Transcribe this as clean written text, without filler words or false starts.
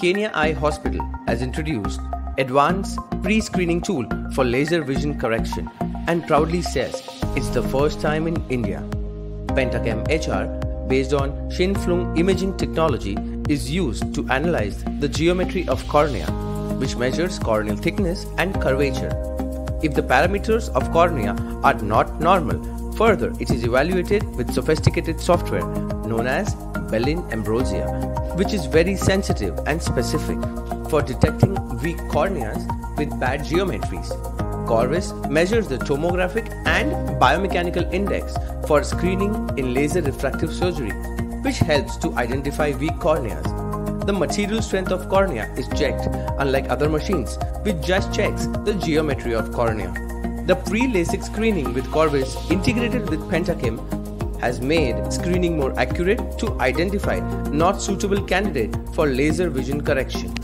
Kenya Eye Hospital has introduced advanced pre-screening tool for laser vision correction and proudly says it's the first time in India. Pentacam HR, based on Xinflung imaging technology, is used to analyze the geometry of cornea, which measures corneal thickness and curvature. If the parameters of cornea are not normal, further it is evaluated with sophisticated software known as Bellin Ambrosia, which is very sensitive and specific for detecting weak corneas with bad geometries. Corvis measures the tomographic and biomechanical index for screening in laser refractive surgery, which helps to identify weak corneas. The material strength of cornea is checked, unlike other machines, which just checks the geometry of cornea. The pre-LASIK screening with Corvis integrated with Pentacam has made screening more accurate to identify not suitable candidate for laser vision correction.